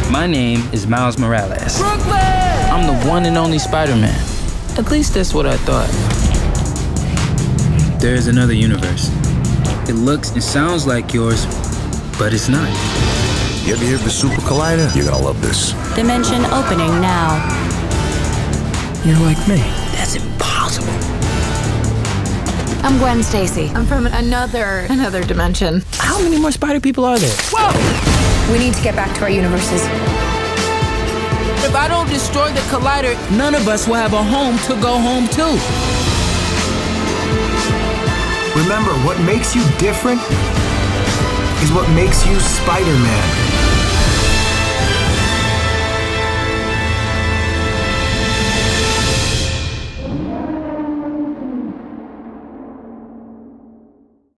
My name is Miles Morales. Brooklyn! I'm the one and only Spider-Man. At least that's what I thought. There's another universe. It looks and sounds like yours, but it's not. You ever hear of the Super Collider? You're gonna love this. Dimension opening now. You're like me. That's impossible. I'm Gwen Stacy. I'm from another dimension. How many more spider people are there? Whoa! We need to get back to our universes. If I don't destroy the Collider, none of us will have a home to go home to. Remember, what makes you different is what makes you Spider-Man.